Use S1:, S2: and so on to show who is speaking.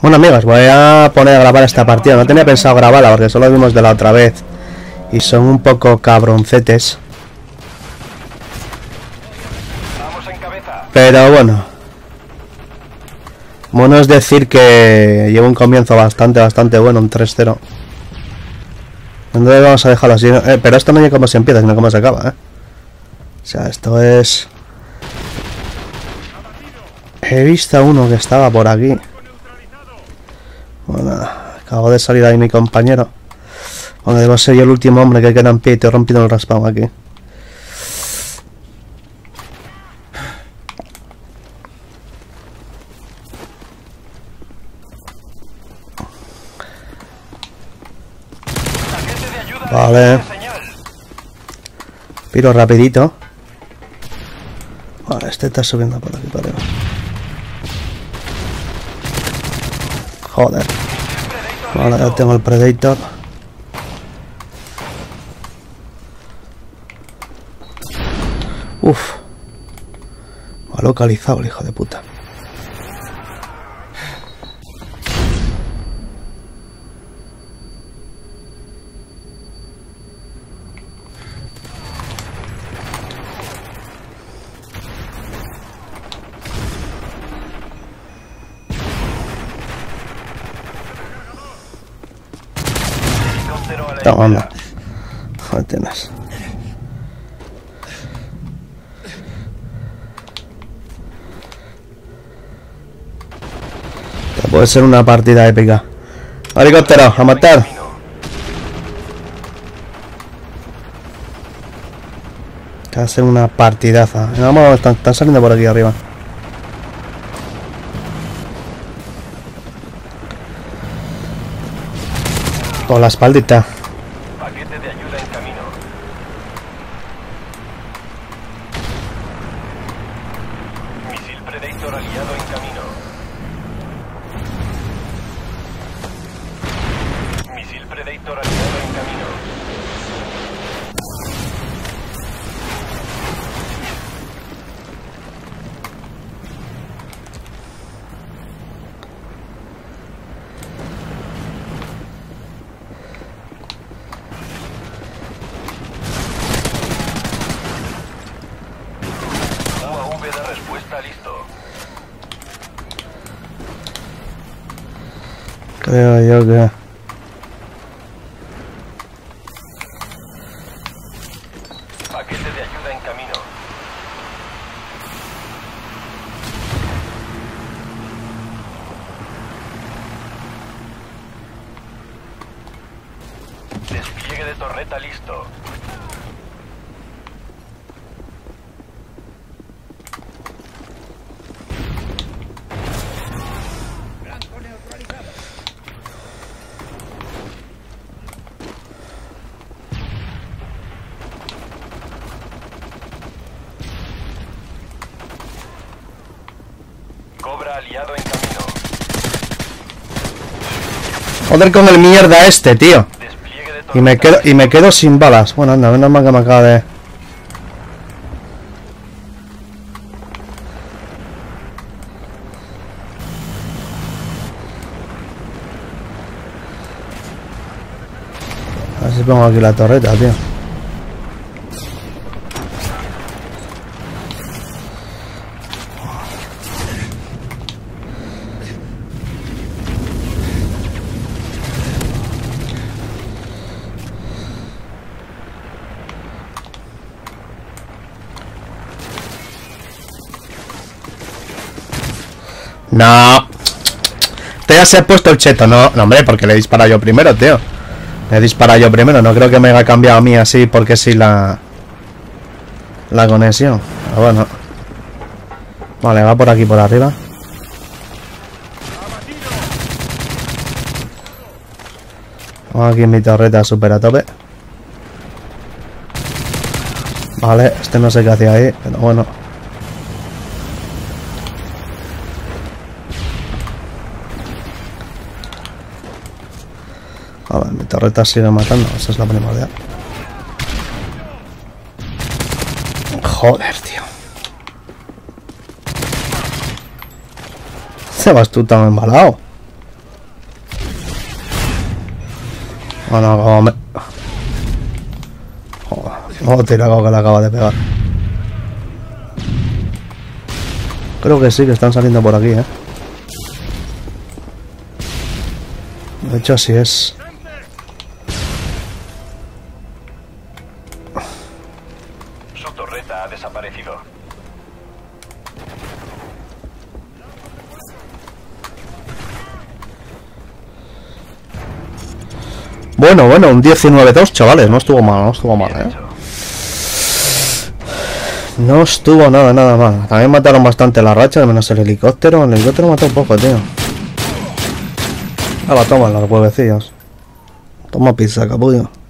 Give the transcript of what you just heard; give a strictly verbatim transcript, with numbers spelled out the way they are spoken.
S1: Bueno amigos, voy a poner a grabar esta partida. No tenía pensado grabarla porque solo vimos de la otra vez y son un poco cabroncetes. Pero bueno, bueno es decir que llevo un comienzo bastante, bastante bueno, un tres cero. Entonces vamos a dejarlo así, eh, pero esto no es como se empieza, sino como se acaba, ¿eh? O sea, esto es... He visto a uno que estaba por aquí. Bueno, acabo de salir ahí mi compañero. Bueno, debo ser yo el último hombre que queda en pie y te he rompido el raspado aquí. Vale. Piro rapidito. Vale, este está subiendo por aquí para arriba. Joder. Vale, ya tengo el Predator. Uf. Me ha localizado el hijo de puta. Toma, anda. Joder, tienes. Puede ser una partida épica. Helicóptero, a matar. Va a ser una partidaza. Vamos, están, están saliendo por aquí arriba. Con la espaldita.
S2: Paquete de ayuda en camino. Misil Predator aliado en camino. Misil Predator aliado en camino. U A V de respuesta listo.
S1: Creo yo que...
S2: Paquete de ayuda en camino. Despliegue de torreta listo. Cobra aliado en camino.
S1: Joder con el mierda este, tío.
S2: Despliegue de
S1: Y me quedo, y me quedo sin balas. Bueno, anda, menos mal que me acaba de... A ver si pongo aquí la torreta, tío. No. Te ya se ha puesto el cheto. No, no, hombre, porque le he disparado yo primero, tío. Le he disparado yo primero. No creo que me haya cambiado a mí así porque sí la... La conexión. Pero bueno. Vale, va por aquí, por arriba. Vamos aquí en mi torreta super a tope. Vale, este no sé qué hacía ahí, pero bueno. A ver, mi torreta sigue matando, esa es la primordial. Joder, tío. Se vas tú tan embalado. Oh, no, como me... Oh, tirago que le acaba de pegar. Creo que sí, que están saliendo por aquí, eh. De hecho, así es.
S2: Su torreta ha desaparecido.
S1: Bueno, bueno, un diecinueve dos, chavales. No estuvo mal, no estuvo mal, eh. No estuvo nada, nada mal. También mataron bastante la racha, menos el helicóptero. El helicóptero mató un poco, tío. Ah, la toman los huevecillos. Toma pizza, capullo.